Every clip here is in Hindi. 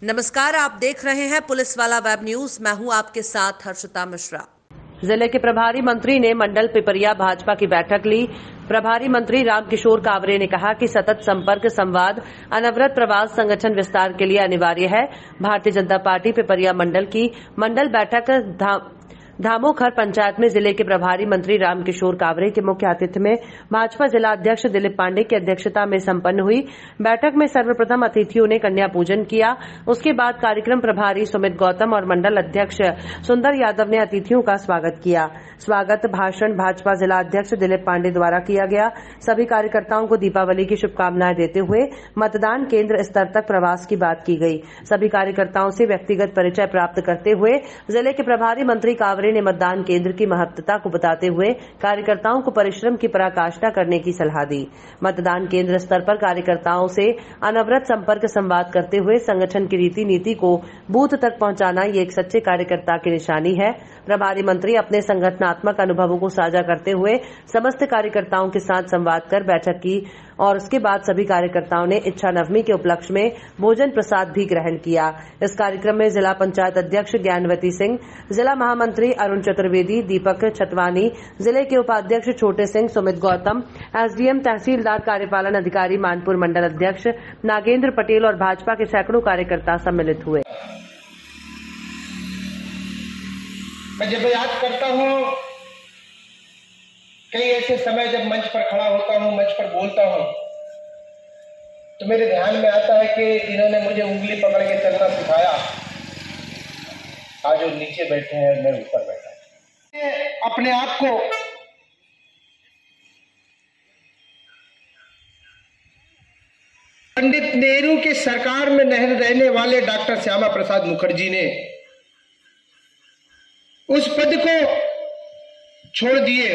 नमस्कार, आप देख रहे हैं पुलिस वाला वेब न्यूज। मैं हूं आपके साथ हर्षिता मिश्रा। जिले के प्रभारी मंत्री ने मंडल पिपरिया भाजपा की बैठक ली। प्रभारी मंत्री रामकिशोर कावरे ने कहा कि सतत संपर्क, संवाद, अनवरत प्रवास संगठन विस्तार के लिए अनिवार्य है। भारतीय जनता पार्टी पिपरिया मंडल की मंडल बैठक धामोखर पंचायत में जिले के प्रभारी मंत्री रामकिशोर कावरे के मुख्य आतिथ्य में भाजपा जिला अध्यक्ष दिलीप पांडे की अध्यक्षता में संपन्न हुई। बैठक में सर्वप्रथम अतिथियों ने कन्या पूजन किया। उसके बाद कार्यक्रम प्रभारी सुमित गौतम और मंडल अध्यक्ष सुंदर यादव ने अतिथियों का स्वागत किया। स्वागत भाषण भाजपा जिला अध्यक्ष दिलीप पांडे द्वारा किया गया। सभी कार्यकर्ताओं को दीपावली की शुभकामनाएं देते हुए मतदान केंद्र स्तर तक प्रवास की बात की गई। सभी कार्यकर्ताओं से व्यक्तिगत परिचय प्राप्त करते हुए जिले के प्रभारी मंत्री कावरे ने मतदान केंद्र की महत्वता को बताते हुए कार्यकर्ताओं को परिश्रम की पराकाष्ठा करने की सलाह दी। मतदान केंद्र स्तर पर कार्यकर्ताओं से अनवरत संपर्क, संवाद करते हुए संगठन की रीति नीति को बूथ तक पहुंचाना ये एक सच्चे कार्यकर्ता की निशानी है। प्रभारी मंत्री अपने संगठनात्मक अनुभवों को साझा करते हुए समस्त कार्यकर्ताओं के साथ संवाद कर बैठक की और उसके बाद सभी कार्यकर्ताओं ने इच्छा नवमी के उपलक्ष्य में भोजन प्रसाद भी ग्रहण किया। इस कार्यक्रम में जिला पंचायत अध्यक्ष ज्ञानवती सिंह, जिला महामंत्री अरुण चतुर्वेदी, दीपक छतवानी, जिले के उपाध्यक्ष छोटे सिंह, सुमित गौतम, एसडीएम, तहसीलदार, कार्यपालन अधिकारी मानपुर मंडल अध्यक्ष नागेंद्र पटेल और भाजपा के सैकड़ों कार्यकर्ता सम्मिलित हुए। मैं जब याद करता हूँ कई ऐसे समय जब मंच पर खड़ा होता हूँ, मंच पर बोलता हूँ, तो मेरे ध्यान में आता है कि इन्होंने मुझे उंगली पकड़ के चलना सिखाया। आज वो नीचे बैठे हैं, मैं ऊपर बैठा हूं। अपने आप को पंडित नेहरू के सरकार में रहने वाले डॉक्टर श्यामा प्रसाद मुखर्जी ने उस पद को छोड़ दिए,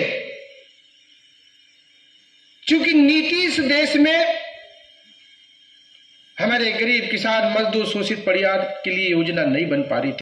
क्योंकि नीति इस देश में हमारे गरीब किसान, मजदूर, शोषित परिवार के लिए योजना नहीं बन पा रही थी।